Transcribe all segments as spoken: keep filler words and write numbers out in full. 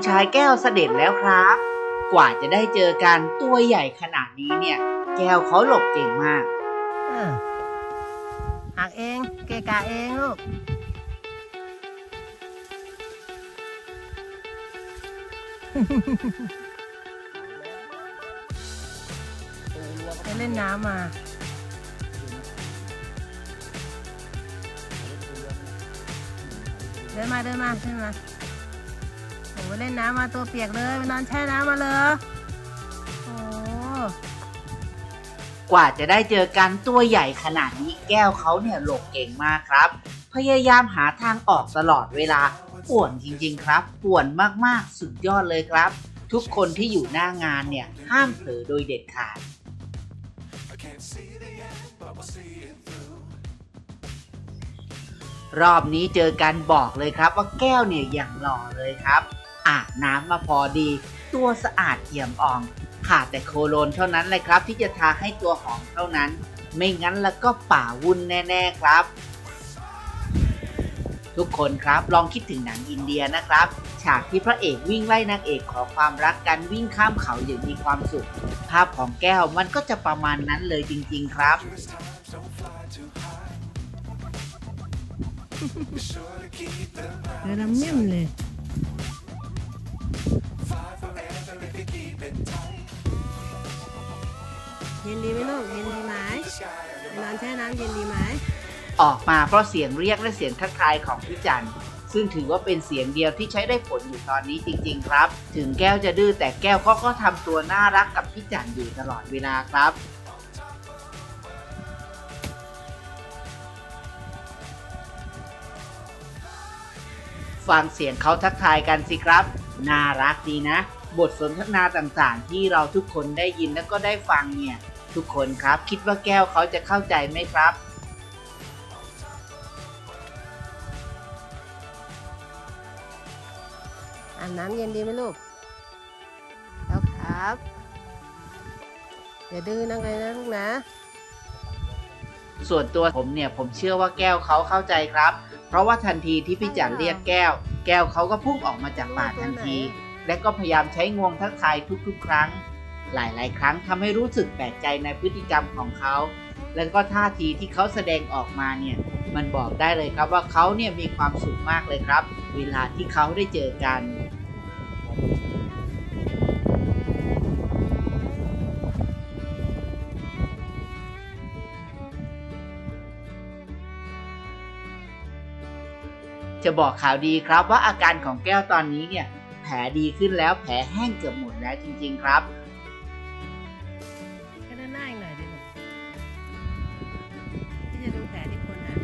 ชายแก้วเสด็จแล้วครับกว่าจะได้เจอกันตัวใหญ่ขนาดนี้เนี่ยแก้วเขาหลบเก่งมากหักเองเกะกะเองลูกไปเล่นน้ำมาเดินมาเดินมาเดินมาโอ้เล่นน้ำมาตัวเปียกเลยนอนแช่น้ำมาเลยโอ้กว่าจะได้เจอกันตัวใหญ่ขนาดนี้แก้วเขาเนี่ยหลบเก่งมากครับพยายามหาทางออกตลอดเวลาป่วนจริงๆครับป่วนมากๆสุดยอดเลยครับทุกคนที่อยู่หน้างานเนี่ยห้ามเผลอโดยเด็ดขาดรอบนี้เจอกันบอกเลยครับว่าแก้วเนี่ยอย่างหล่อเลยครับอาบน้ำมาพอดีตัวสะอาดเอี่ยมอ่องขาดแต่โคโลนเท่านั้นเลยครับที่จะทาให้ตัวหอมเท่านั้นไม่งั้นแล้วก็ป่าวุ่นแน่ๆครับทุกคนครับลองคิดถึงหนังอินเดียนะครับฉากที่พระเอกวิ่งไล่นางเอกขอความรักกันวิ่งข้ามเขาอย่างมีความสุขภาพของแก้วมันก็จะประมาณนั้นเลยจริงๆครับเดี๋ยวน้ำเมี่ยมเลยเย็นดีไหมลูกเย็นดีไหมนอนแช่น้ำเย็นดีไหมออกมาเพราะเสียงเรียกและเสียงทักทายของพี่จันซึ่งถือว่าเป็นเสียงเดียวที่ใช้ได้ผลอยู่ตอนนี้จริงๆครับถึงแก้วจะดื้อแต่แก้วเขาก็ทำตัวน่ารักกับพี่จันอยู่ตลอดเวลาครับฟังเสียงเขาทักทายกันสิครับน่ารักดีนะบทสนทนาต่างๆที่เราทุกคนได้ยินและก็ได้ฟังเนี่ยทุกคนครับคิดว่าแก้วเขาจะเข้าใจไหมครับอาบน้ำเย็นดีไหมลูกแล้วครับอย่าดื้อนักเลยนะลูกนะส่วนตัวผมเนี่ยผมเชื่อว่าแก้วเขาเข้าใจครับเพราะว่าทันทีที่พี่จันเรียกแก้วแก้วเขาก็พุ่งออกมาจากป่าทันทีและก็พยายามใช้งวงทักทายทุกๆครั้งหลายๆครั้งทำให้รู้สึกแปลกใจในพฤติกรรมของเขาและก็ท่าทีที่เขาแสดงออกมาเนี่ยมันบอกได้เลยครับว่าเขาเนี่ยมีความสุขมากเลยครับเวลาที่เขาได้เจอกันจะบอกข่าวดีครับว่าอาการของแก้วตอนนี้เนี่ยแผลดีขึ้นแล้วแผลแห้งเกือบหมดแล้วจริงๆครับก็ด้านหน้าอีกหน่อยดิที่จะดูแผลที่คนอ่ะ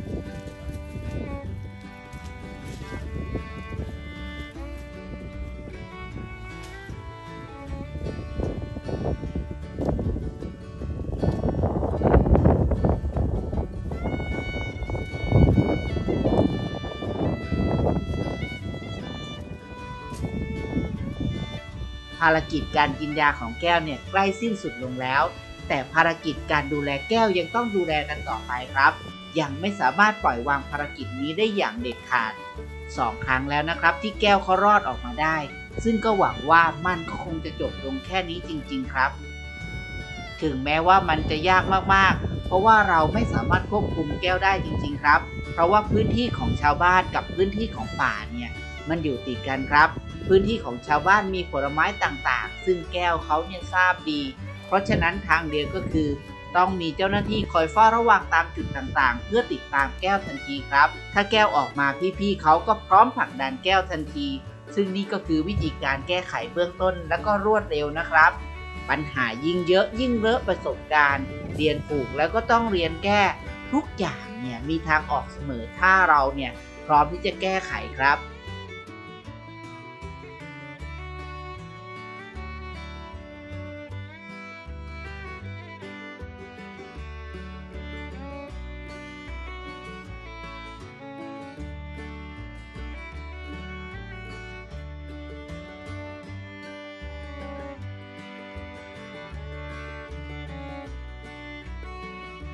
ภารกิจการกินยาของแก้วเนี่ยใกล้สิ้นสุดลงแล้วแต่ภารกิจการดูแลแก้วยังต้องดูแลกันต่อไปครับยังไม่สามารถปล่อยวางภารกิจนี้ได้อย่างเด็ดขาดสองครั้งแล้วนะครับที่แก้วเขารอดออกมาได้ซึ่งก็หวังว่ามันก็คงจะจบลงแค่นี้จริงๆครับถึงแม้ว่ามันจะยากมากๆเพราะว่าเราไม่สามารถควบคุมแก้วได้จริงๆครับเพราะว่าพื้นที่ของชาวบ้านกับพื้นที่ของป่าเนี่ยมันอยู่ติดกันครับพื้นที่ของชาวบ้านมีผลไม้ต่างๆซึ่งแก้วเขาเนี่ยทราบดีเพราะฉะนั้นทางเดียวก็คือต้องมีเจ้าหน้าที่คอยเฝ้าระวังตามจุดต่างๆเพื่อติดตามแก้วทันทีครับถ้าแก้วออกมาพี่ๆเขาก็พร้อมผลักดันแก้วทันทีซึ่งนี่ก็คือวิธีการแก้ไขเบื้องต้นและก็รวดเร็วนะครับปัญหายิ่งเยอะยิ่งเลอะประสบการณ์เรียนผูกแล้วก็ต้องเรียนแก้ทุกอย่างเนี่ยมีทางออกเสมอถ้าเราเนี่ยพร้อมที่จะแก้ไขครับ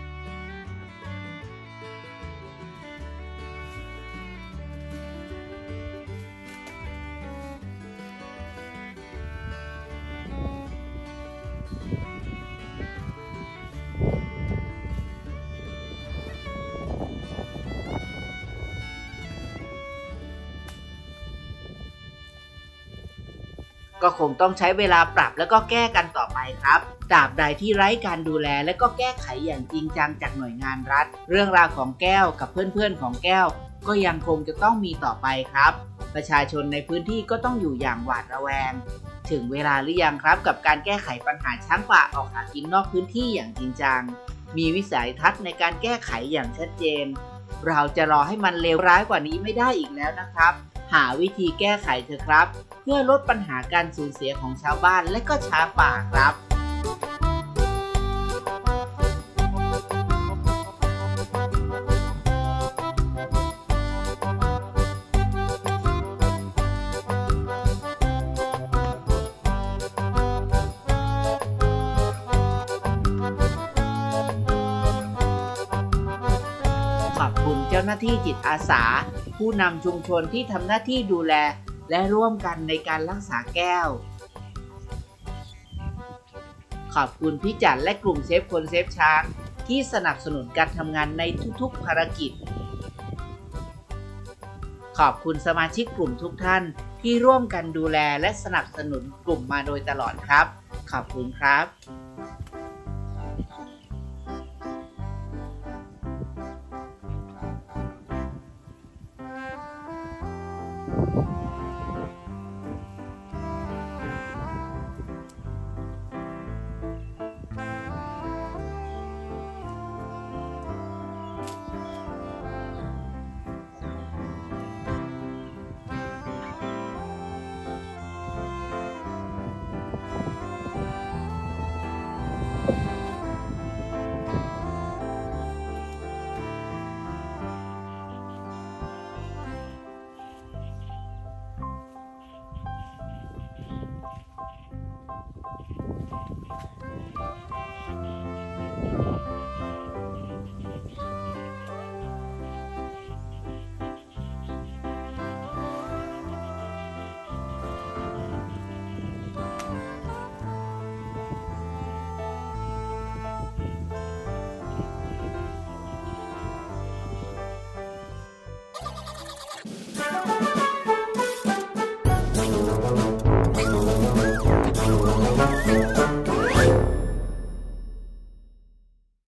อก็คงต้องใช้เวลาปรับแล้วก็แก้กันต่อไปครับตราบใดที่ไร้การดูแลและก็แก้ไขอย่างจริงจังจากหน่วยงานรัฐเรื่องราวของแก้วกับเพื่อนๆของแก้วก็ยังคงจะต้องมีต่อไปครับประชาชนในพื้นที่ก็ต้องอยู่อย่างหวาดระแวงถึงเวลาหรือยังครับกับการแก้ไขปัญหาช้างป่าออกหากินนอกพื้นที่อย่างจริงจังมีวิสัยทัศน์ในการแก้ไขอย่างชัดเจนเราจะรอให้มันเลวร้ายกว่านี้ไม่ได้อีกแล้วนะครับหาวิธีแก้ไขเถอะครับเพื่อลดปัญหาการสูญเสียของชาวบ้านและก็ช้างป่าครับขอบคุณเจ้าหน้าที่จิตอาสาผู้นำชุมชนที่ทำหน้าที่ดูแลและร่วมกันในการรักษาแก้วขอบคุณพี่จันและกลุ่มเซฟคนเซฟช้างที่สนับสนุนการทำงานในทุกๆภารกิจขอบคุณสมาชิกกลุ่มทุกท่านที่ร่วมกันดูแลและสนับสนุนกลุ่มมาโดยตลอดครับขอบคุณครับ